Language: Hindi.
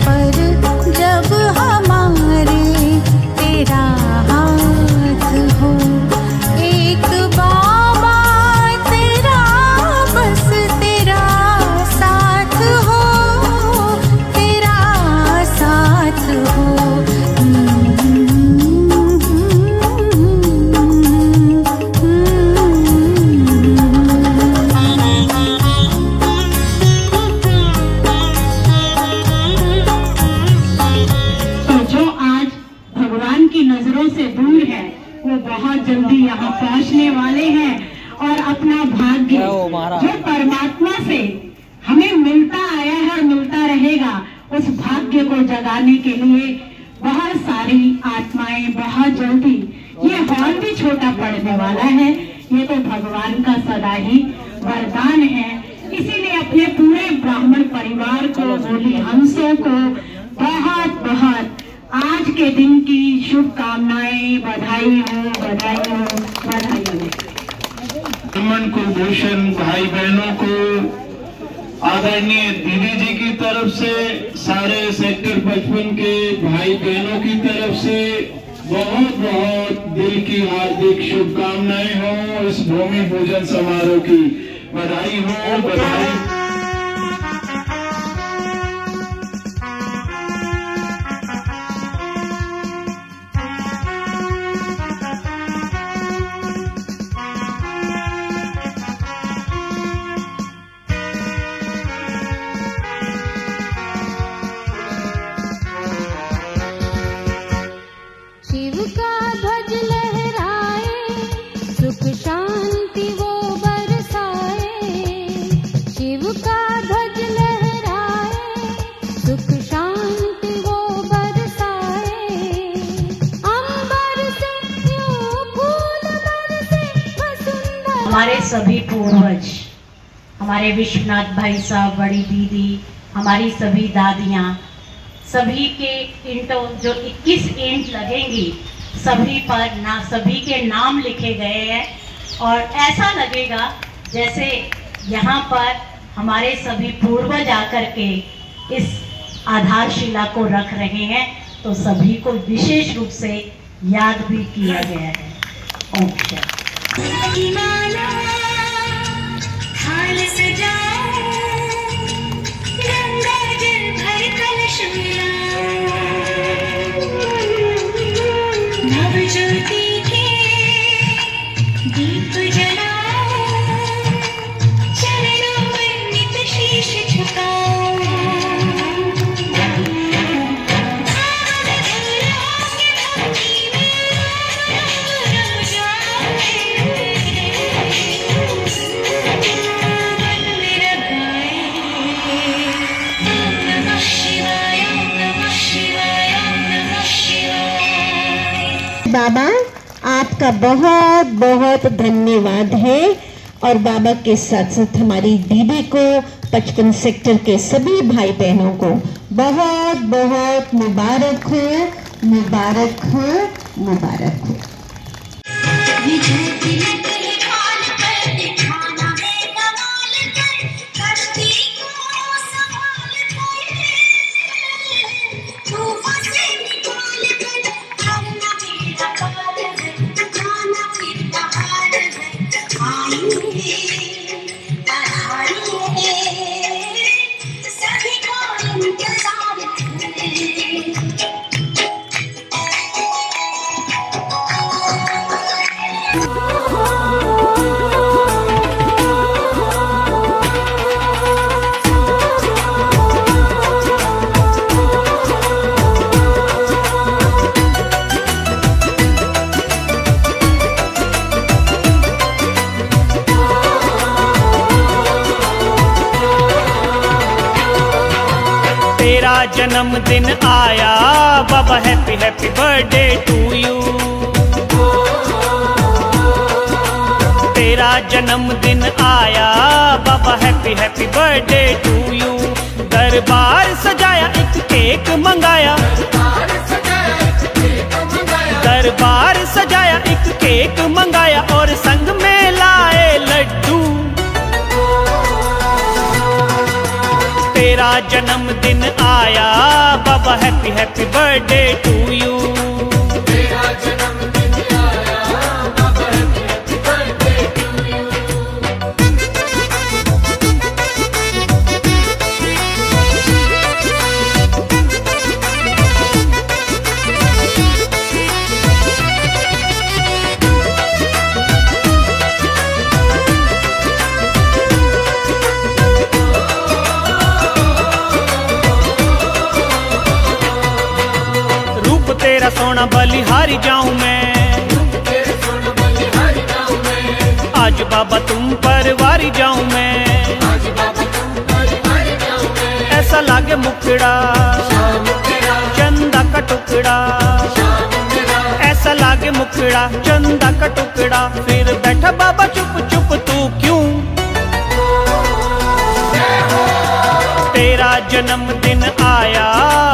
पर जब हमारे तेरा हाथ हो, एक बाबा तेरा बस तेरा साथ हो, तेरा साथ हो। बहुत जल्दी यहाँ पहुँचने वाले हैं और अपना भाग्य जो परमात्मा से हमें मिलता आया है और मिलता रहेगा, उस भाग्य को जगाने के लिए बहुत सारी आत्माएं बहुत जल्दी, ये हॉल भी छोटा पड़ने वाला है, ये तो भगवान का सदा ही वरदान है। इसीलिए अपने पूरे ब्राह्मण परिवार को, बोली हंसों को बहुत बहुत आज के दिन की शुभकामनाएं, बधाई हो, बधाई हो, बधाई हो। ब्राह्मण कुलभूषण भाई बहनों को आदरणीय दीदी जी की तरफ से, सारे सेक्टर 55 के भाई बहनों की तरफ से बहुत बहुत दिल की हार्दिक शुभकामनाएं हो। इस भूमि पूजन समारोह की बधाई हो, बधाई। शिव का ध्वज लहराए, सुख शांति वो बरसाए। शिव का ध्वज लहराए, सुख शांति वो बरसाए। अंबर से यूं फूल बरसे वसुंधरा। हमारे सभी पूर्वज, हमारे विश्वनाथ भाई साहब, बड़ी दीदी, हमारी सभी दादियाँ, सभी के ईंटों जो 21 ईंट लगेंगी, सभी पर सभी के नाम लिखे गए हैं और ऐसा लगेगा जैसे यहाँ पर हमारे सभी पूर्वज आकर के इस आधारशिला को रख रहे हैं, तो सभी को विशेष रूप से याद भी किया गया है। ओम शांति। बाबा आपका बहुत बहुत धन्यवाद है और बाबा के साथ साथ हमारी दीदी को, 55 सेक्टर के सभी भाई बहनों को बहुत बहुत मुबारक हो, मुबारक हो, मुबारक हो। तेरा जन्मदिन आया बाबा, happy happy birthday to you. तेरा जन्मदिन आया बाबा, happy happy birthday to you. दरबार सजाया, एक केक मंगाया, दरबार सजाया, एक केक मंगाया और संग में लाए लड्डू। तेरा जन्मदिन आया बाबा happy happy birthday to you. तेरा जन्मदिन आया बाबा happy happy birthday to you. तेरा सोना बलिहारी जाऊं मैं, तेरे सोना बलिहारी जाऊं मैं। आज बाबा तुम परवारी जाऊं मैं, आज बाबा तुम परवारी जाऊं मैं। ऐसा लागे मुखड़ा शाम तेरा चंदा का टुकड़ा, शाम तेरा ऐसा लागे मुखड़ा चंदा का टुकड़ा। फिर बैठा बाबा चुप चुप तू क्यों? तेरा जन्मदिन आया